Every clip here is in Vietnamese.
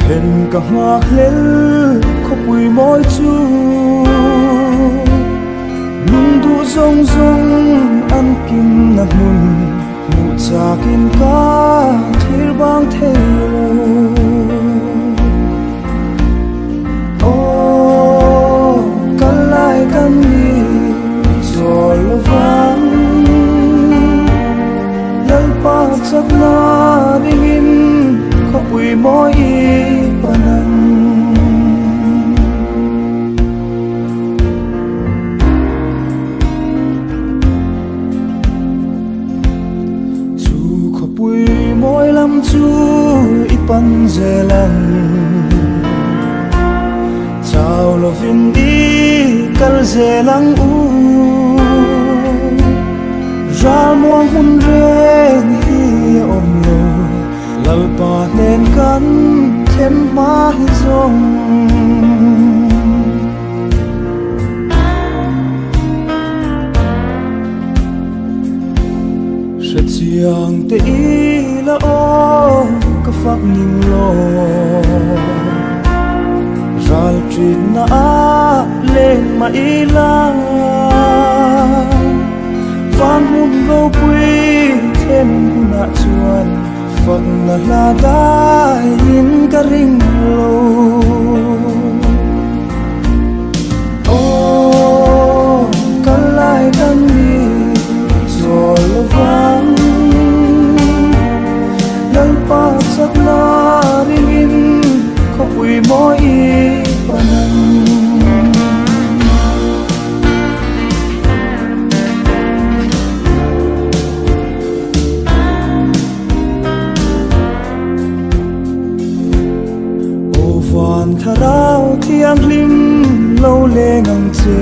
hen ka ngak lel kho pui moi chu lung du zong zong an kim na mun mu cha kin ka thir bang thelo o kalai kan ni chol van lal pa chak na ringin kho pui moi panan mỗi lắm chú ít bắn dễ lăng chào lo viên đi cල් dễ lăng u ra muang hun reng hi om lo lal pa nên kan thêm ma hi zong sẽ chiang te i la o ka phak ning lo ral trit na a lên ma i la van hun lo pui thêm na chuan phak na la dai in ka ring lo o kalai kan ni rồi vang lal pa chak na ringin kho pui moi panan o van tharau thiang lim lo le ngang che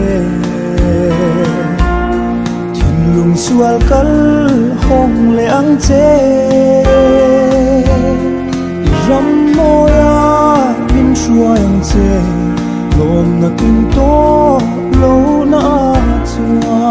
lung sual kal hong le ang che ram moya bim shuang che lom na kin to lo na chua